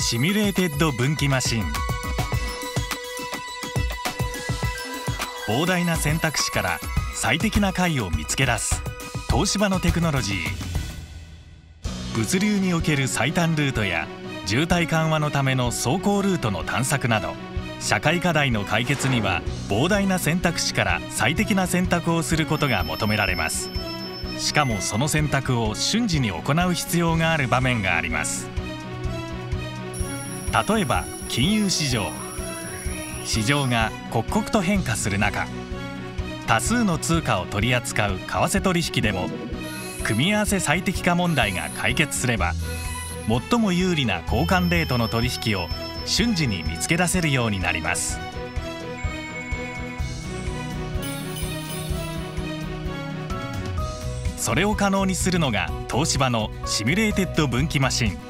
シミュレーテッド分岐マシン。膨大な選択肢から最適な解を見つけ出す東芝のテクノロジー。物流における最短ルートや渋滞緩和のための走行ルートの探索など、社会課題の解決には膨大な選択肢から最適な選択をすることが求められます。しかもその選択を瞬時に行う必要がある場面があります。例えば金融市場。市場が刻々と変化する中、多数の通貨を取り扱う為替取引でも組み合わせ最適化問題が解決すれば、最も有利な交換レートの取引を瞬時に見つけ出せるようになります。それを可能にするのが東芝のシミュレーテッド分岐マシン。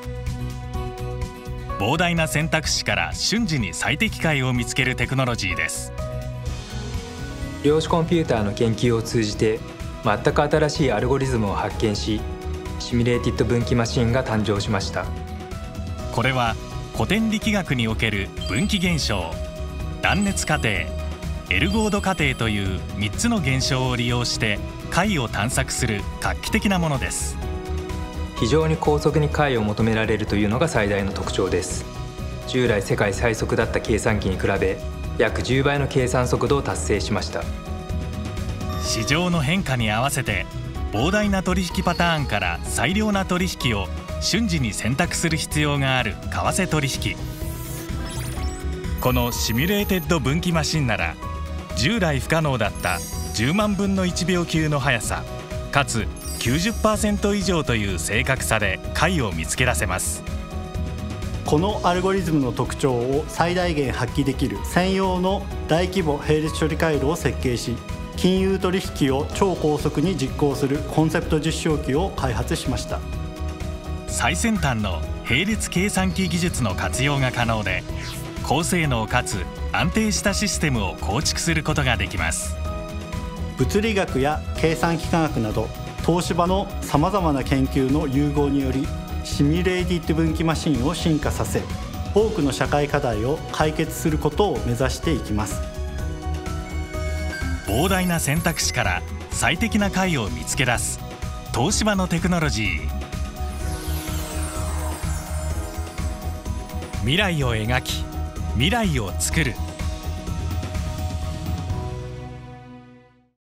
膨大な選択肢から瞬時に最適解を見つけるテクノロジーです。 量子コンピューターの研究を通じて全く新しいアルゴリズムを発見し、シミュレーティッド分岐マシンが誕生しました。 これは古典力学における分岐現象、断熱過程、エルゴード過程という3つの現象を利用して解を探索する画期的なものです。 非常に高速に解を求められるというのが最大の特徴です。従来世界最速だった計算機に比べ約10倍の計算速度を達成しました。 市場の変化に合わせて膨大な取引パターンから最良な取引を瞬時に選択する必要がある為替取引。このシミュレーテッド分岐マシンなら、従来不可能だった10万分の1秒級の速さかつ 90% 以上という正確さで解を見つけ出せます。 このアルゴリズムの特徴を最大限発揮できる専用の大規模並列処理回路を設計し、金融取引を超高速に実行するコンセプト実証機を開発しました。 最先端の並列計算機技術の活用が可能で、高性能かつ安定したシステムを構築することができます。 物理学や計算機科学など東芝のさまざまな研究の融合により、シミュレーティッド分岐マシンを進化させ、多くの社会課題を解決することを目指していきます。 膨大な選択肢から最適な解を見つけ出す東芝のテクノロジー。未来を描き、未来を作る。